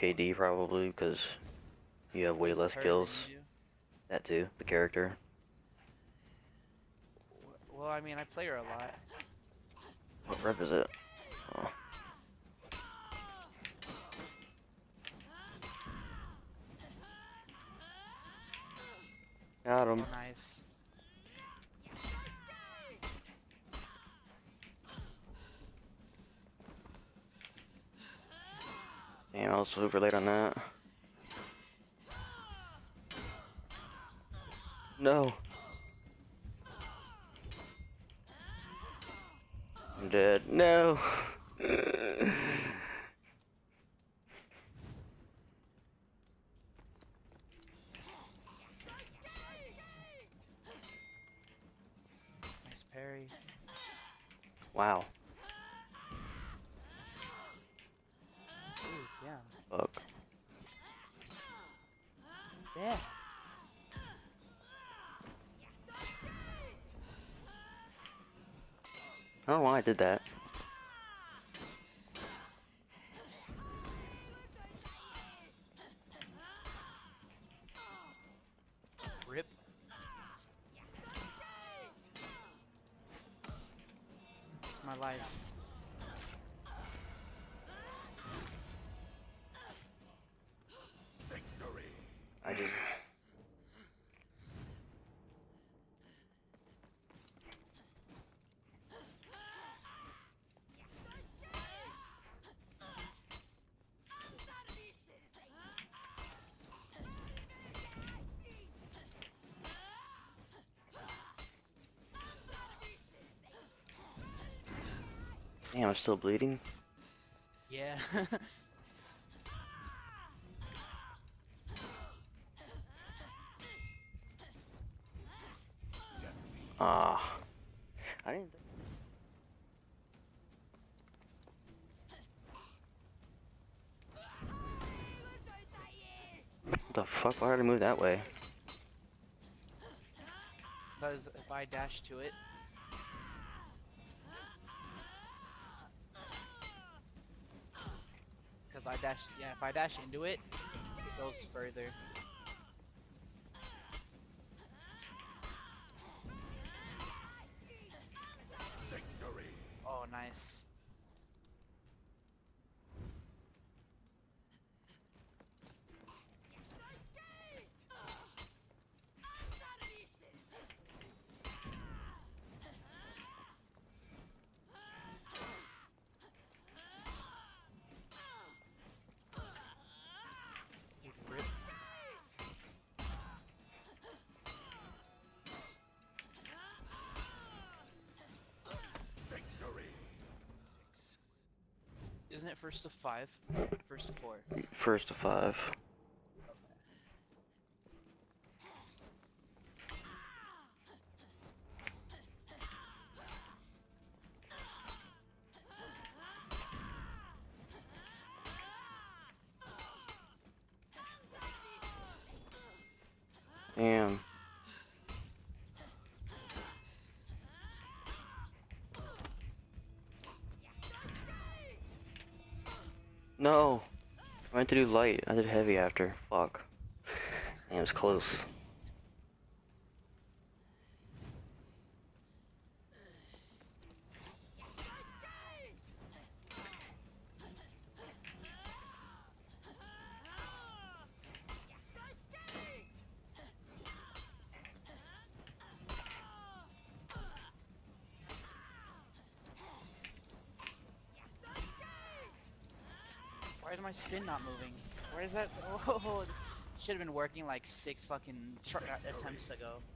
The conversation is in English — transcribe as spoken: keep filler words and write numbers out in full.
K D probably because you have way With less her kills. than you do? That too, the character. Well, I mean, I play her a lot. What rep is it? Oh. Got him. Oh, nice. Damn, I was super late on that. No. I'm dead. No. Nice parry. Wow. Ooh, damn. Fuck. Damn. I don't know why I did that. Rip. It's my life. I just... Damn, I'm still bleeding? Yeah. Ah. I didn't... What the fuck? Why did I move that way? Because if I dash to it, because I dash, yeah, if I dash into it, it goes further. Oh, nice. Rip. Isn't it first to five? First to four. First to five. Damn. No! I meant to do light. I did heavy after. Fuck. Damn, it was close. Why is my spin not moving? Where is that? Oh, should have been working like six fucking tr attempts ago.